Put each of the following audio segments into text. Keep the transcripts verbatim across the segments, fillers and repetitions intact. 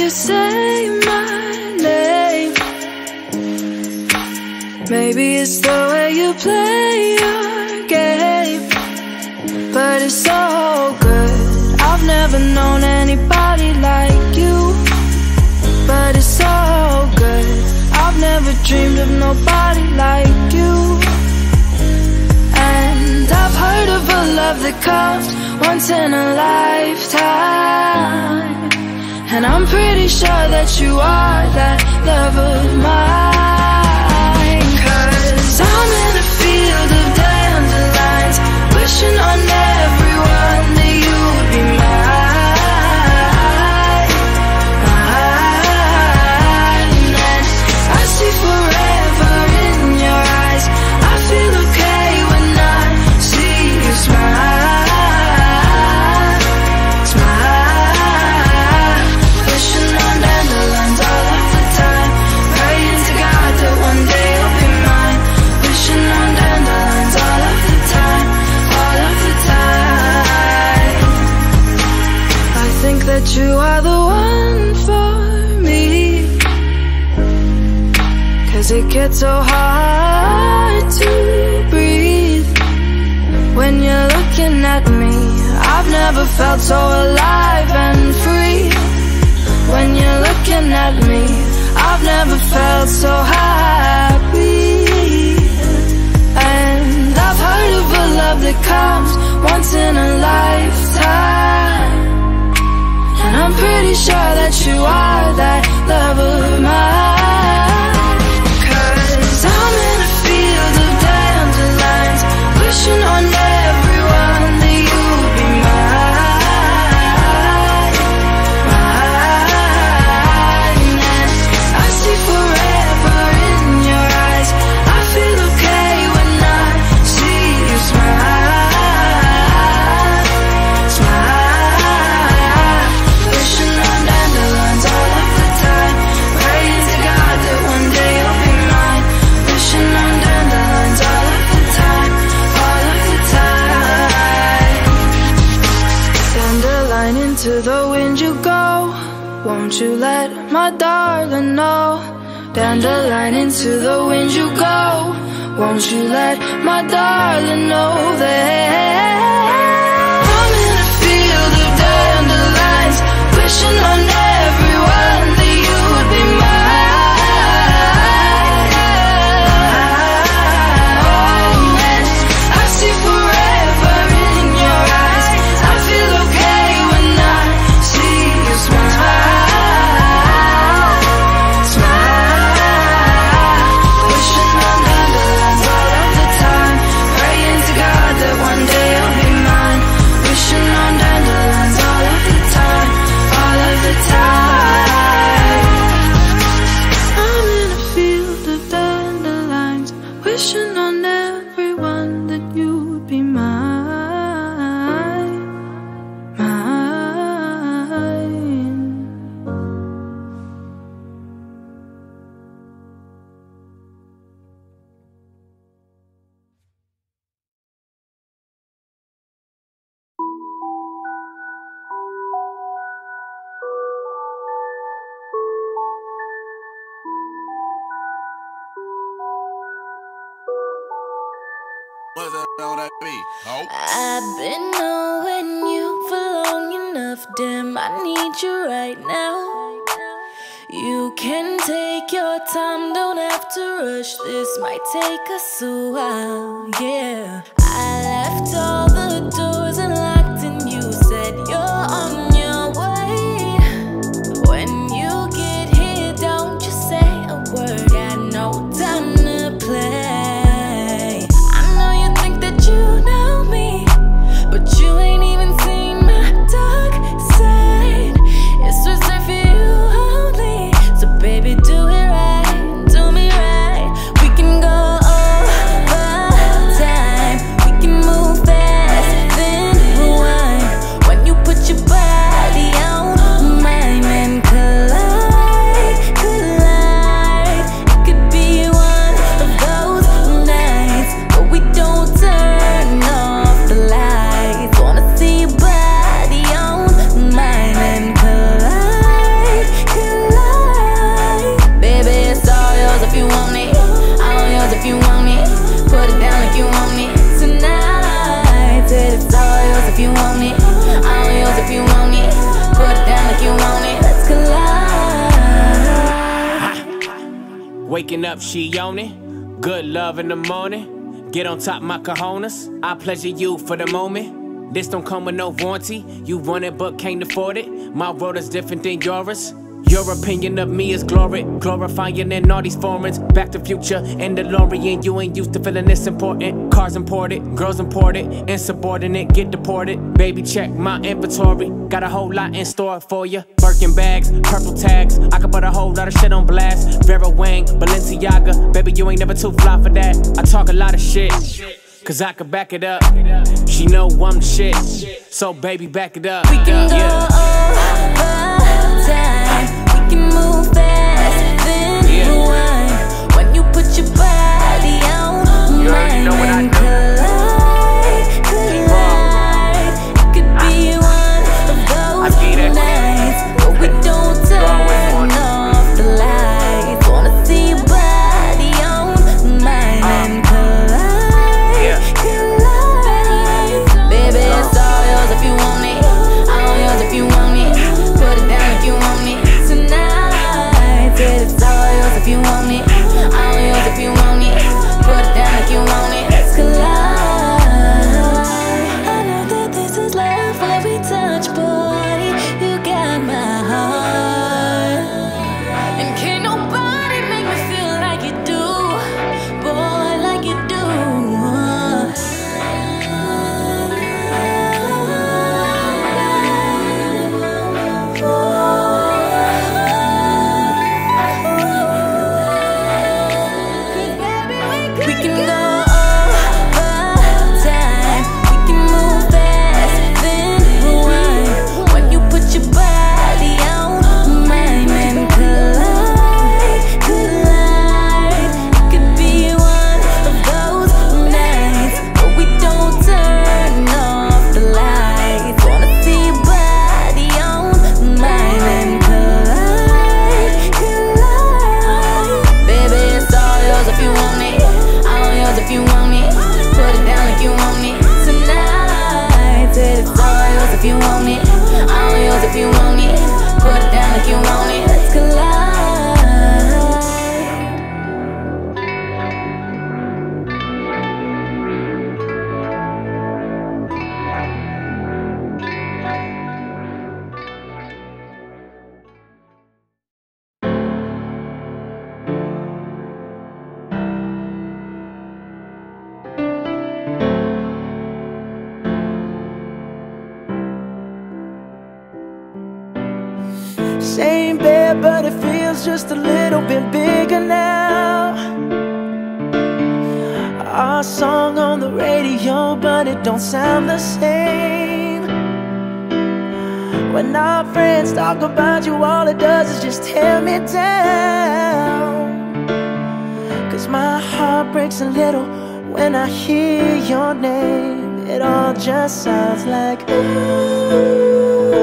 say my name. Maybe it's the way you play your game, but it's so good. I've never known anybody like you, but it's so good. I've never dreamed of nobody like you. And I've heard of a love that comes once in a lifetime, and I'm pretty sure that you are that love of mine. Cause I'm in a field of dandelions, wishing on everyone that you would be mine, mine. And I see forever in your eyes. I feel okay when I see you smile. That you are the one for me, cause it gets so hard to breathe when you're looking at me. I've never felt so alive and free. When you're looking at me, I've never felt so happy. And I've heard of a love that comes once in a lifetime, and I'm pretty sure that you are that love of mine. Cause I'm in a field of dandelions, wishing on everyone that you would be mine, mine. And I see forever in your eyes. I feel okay when I see you smile, smile. Wishing on dandelions all of the time, praying to God that one day you'll be mine. Wishing on dandelions all of the time, all of the time. Dandelion, into the wind you go, won't you let my darling know? Dandelion, into the wind you go, won't you let my darling know that I'm in a field of dandelions, wishing on everyone that you would be mine. And I see forever in your eyes. I feel okay when I see you smile, smile. Wishing on dandelions all of the time, praying to God that one day you'll be mine. Wishing on dandelions all of the time, all of the time. I'm in a field of dandelions, wishing on everyone that you would be mine, mine. What's that on that beat? Oh. I've been knowing you for long enough, damn, I need you right now. You can take your time, don't have to rush, this might take us a while, yeah. I left all the doors unlocked and you said you're on your way. When you get here, don't you say a word, got no time to play. I know you think that you know me, but you ain't even seen my dark side. It's reserved for you only, so baby do it right, do me right. We can go over time, we can move fast. Waking up, she on it. Good love in the morning. Get on top, my cojones. I pleasure you for the moment. This don't come with no warranty. You want it but can't afford it. My world is different than yours. Your opinion of me is glory, glorifying in all these foreigns. Back to Future and DeLorean, you ain't used to feeling this important. Cars imported, girls imported, insubordinate, get deported. Baby, check my inventory, got a whole lot in store for you. Birkin bags, purple tags, I could put a whole lot of shit on blast. Vera Wang, Balenciaga, baby, you ain't never too fly for that. I talk a lot of shit, cause I could back it up. She know I'm the shit, so baby, back it up. We can go yeah. over time. We can move fast, then yeah. rewind. When you put your body on mine and collide, collide. It could be one of those nights where we don't turn off the lights. Wanna see your body on mine and collide, collide. Baby, it's all yours if you want it, all yours if you want it. Put it down if you want it tonight. Said it's all yours if you want it, all yours if you want it. Put it down if you want it. Let's collide. I know that this is love when we touch, boy. You got my heart, and can't nobody make me feel like you do, boy, like you do. We can go over time. We can move fast, then rewind. When you put your body on mine and collide, collide. It could be one of those nights where we don't turn off the lights. Wanna see your body on mine and collide, collide. Baby, it's all yours if you want it, all yours if you want it. Put it down like you want it tonight. Said it's all yours if you want it, all yours if you want it. Put it down like you want it. Let's collide. Same bed, but it feels just a little bit bigger now. Our song on the radio, but it don't sound the same. When our friends talk about you, all it does is just tear me down. Cause my heart breaks a little when I hear your name. It all just sounds like ooh.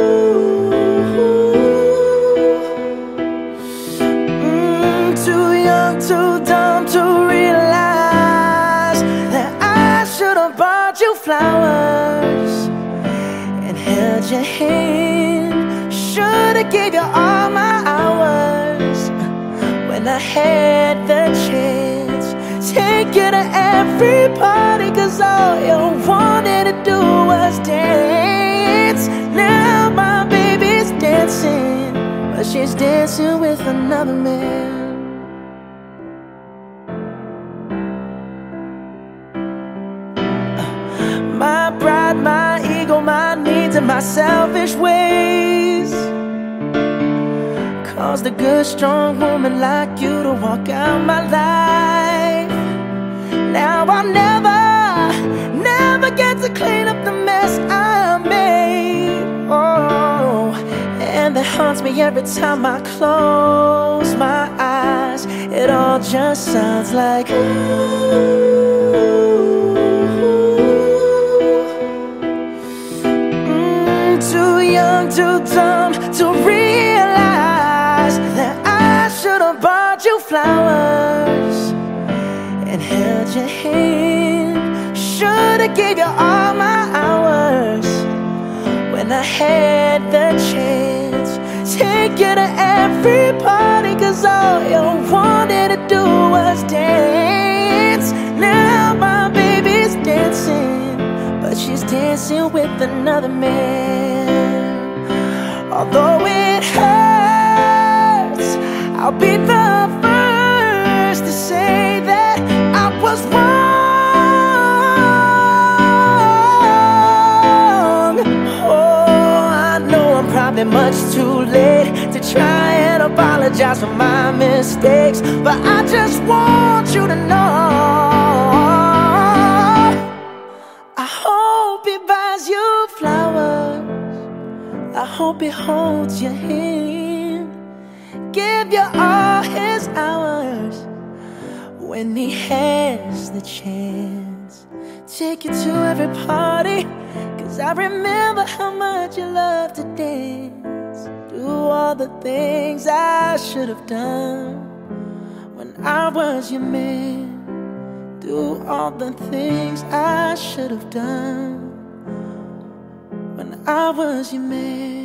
Too dumb to realize that I should have bought you flowers and held your hand. Should have gave you all my hours when I had the chance. Take you to every party, cause all you wanted to do was dance. Now my baby's dancing, but she's dancing with another man. My pride, my ego, my needs, and my selfish ways caused a good, strong woman like you to walk out my life. Now I'll never, never get to clean up the mess I made. Oh, and that haunts me every time I close my eyes. It all just sounds like ooh. Too young, too dumb to realize that I should have bought you flowers and held your hand. Should have gave you all my hours when I had the chance. Take you to every party, cause all you wanted to do was dance. Now my baby's dancing, but she's dancing with another man. Although it hurts, I'll be the first to say that I was wrong. Oh, I know I'm probably much too late to try and apologize for my mistakes, but I just want you to know, I hope he buys you flowers, I hope he holds your hand, give you all his hours when he has the chance. Take you to every party, cause I remember how much you loved to dance. Do all the things I should have done when I was your man. Do all the things I should have done when I was your man.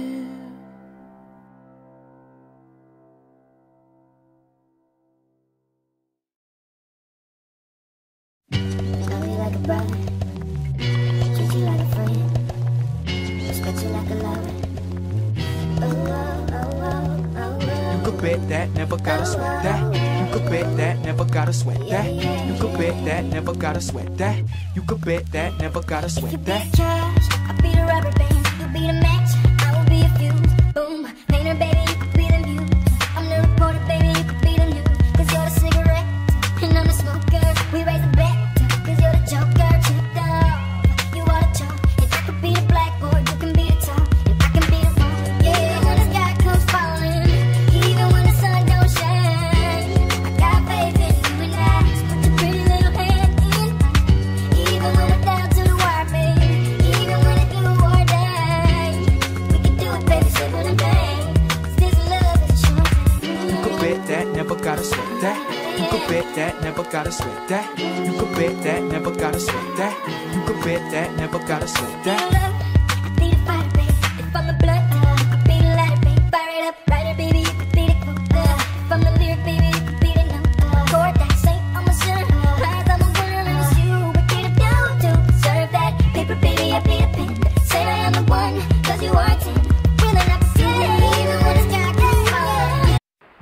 Love you like a brother, treat you like a friend, respect you like a lover. Oh, oh, oh, oh, oh. You could bet that, never gotta sweat that. You could bet that, never gotta sweat that. You could bet that, never gotta sweat that. You could bet that, never gotta If you sweat be that. the trash, I'll be the rubber band. You be the match, I will be a fuse. Boom, painter, baby, you could be the muse. I'm the reporter, baby, you could be the news. Cause you're the cigarette, and I'm the smoker. We raise the bet, cause you're the joker. Tricked off, you are the chalk. And I could be the blackboard, you can be the top, and I can be the rock. Yeah, when the sky comes falling, even when the sun don't shine, I got faith in you and I. Just put your pretty little hand in. Even when we're down to the wire, baby, even when it's do or die, we can do it, baby, simple and plain. Cause this love is a short thing. You could bet that, never gotta sweat that. You could bet that, never gotta sweat that. You could bet that, never gotta sweat that. You could bet that, never gotta sweat that. I be the fighter, baby. If I'm the blood, uh, I could be the lighter, baby. Fire it up, writer, baby. You could be the quote. Uh, if I'm the lyric, baby, you could be the note. Uh, chord that saint on my shirt. Eyes on my winner, and it's you. But get it down to serve that paper, baby. I be the pen. Say I am the one, cause you are ten. Willing up to ten, even when the sky gets falling.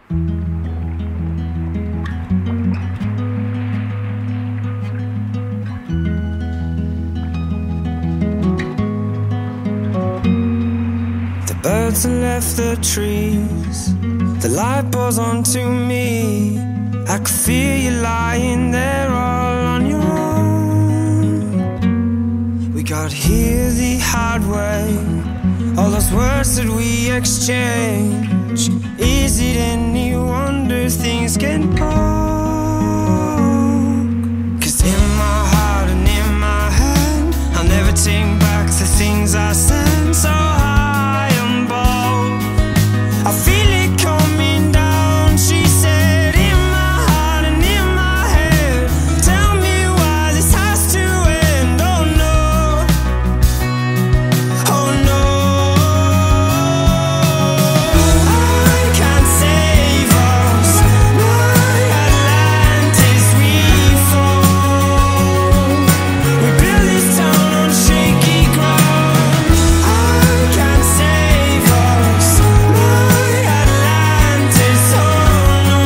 The birds have left the trees, the light pours onto me. I could feel you lying there all on your own. We got here the hard way, all those words that we exchange. Is it any wonder things can poke? Cause in my heart and in my hand, I'll never take back the things I said. So high and bold, I feel it coming down. She said, in my heart and in my head, tell me why this has to end. Oh no, oh no, I can't save us. My Atlantis, we fall. We build this town on shaky ground. I can't save us. My Atlantis, oh no.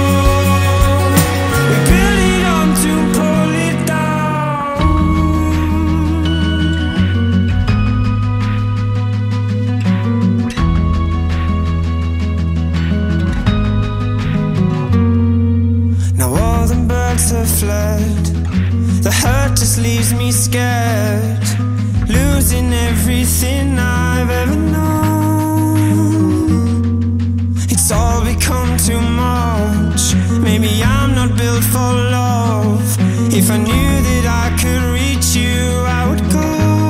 We build it up to pull it down. Now all the birds have fled, the hurt just leaves me scared, losing everything I've ever known. It's all become too much. Maybe I'm not built for love. If I knew that I could reach you, I would go.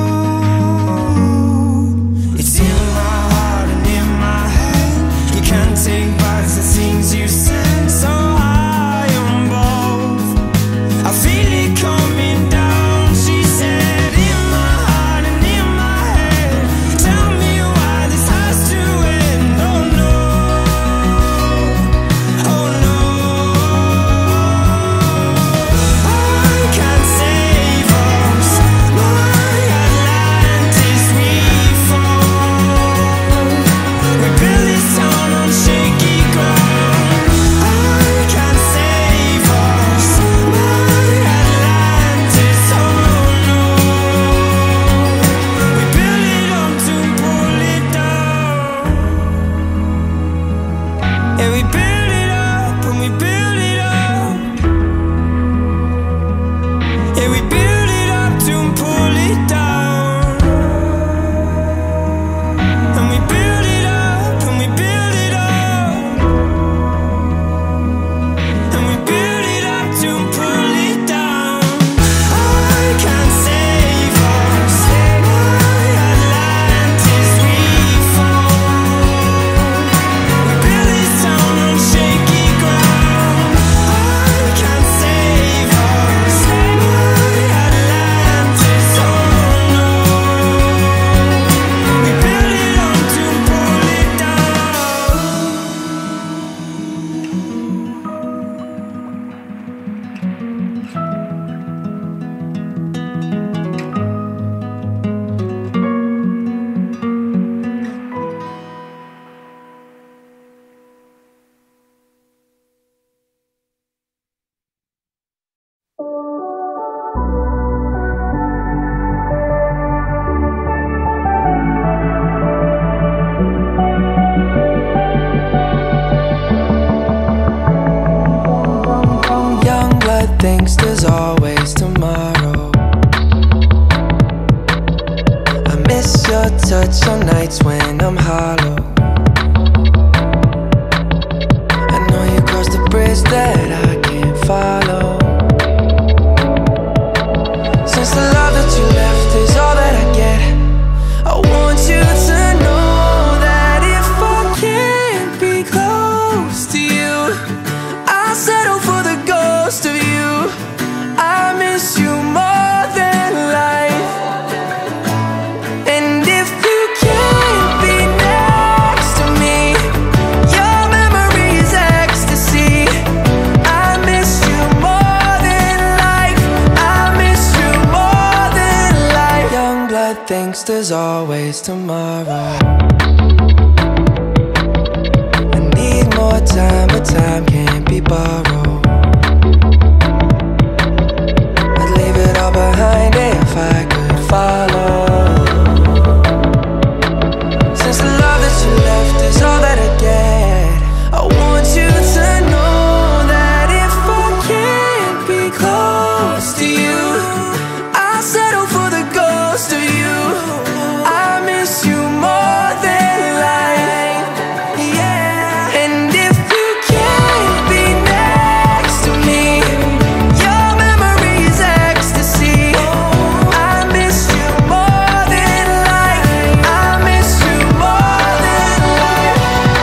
It's in my heart and in my head. You can't take back the things you said. So high on both, I feel it coming down. She said, in my heart and in my head, tell me why this thinks there's always tomorrow. I need more time, but time can't be borrowed. I'd leave it all behind if I could follow. Since the love that you left is all that I get, I want you to know that if I can't be close to you, I'll settle for the ghost of you. I miss you more than life, yeah. And if you can't be next to me, your memory is ecstasy. I miss you more than life. I miss you more than life.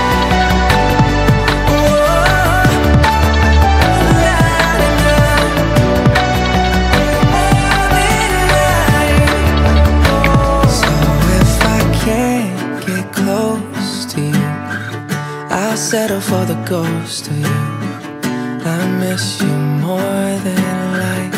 So if I can't get close to you, I'll settle for the ghost of you. I miss you more than life.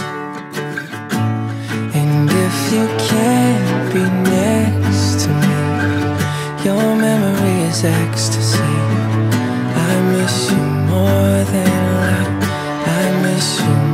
And if you can't be next to me, your memory is ecstasy. I miss you more than life. I miss you